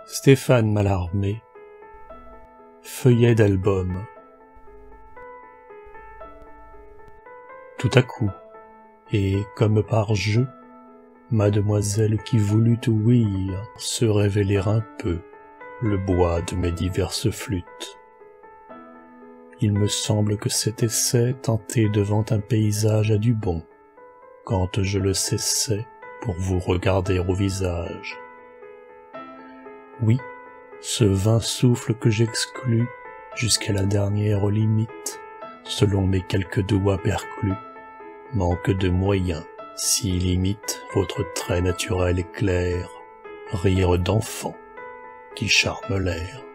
Stéphane Mallarmé, feuillet d'album. Tout à coup, et comme par jeu, mademoiselle qui voulut ouïr se révéler un peu le bois de mes diverses flûtes. Il me semble que cet essai tenté devant un paysage a du bon, quand je le cessais pour vous regarder au visage. Oui, ce vain souffle que j'exclus jusqu'à la dernière limite, selon mes quelques doigts perclus, manque de moyens s'il imite votre trait naturel et clair, rire d'enfant qui charme l'air.